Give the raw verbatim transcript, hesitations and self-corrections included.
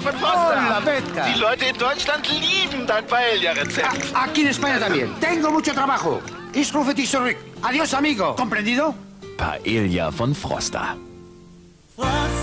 von Froster. Hola, Beta. Die Leute in Deutschland lieben dein Paella-Rezept. Aquí en España también. Tengo mucho trabajo. Ich rufe dich zurück. Adiós, amigo. ¿Comprendido? Paella von Froster. Froster.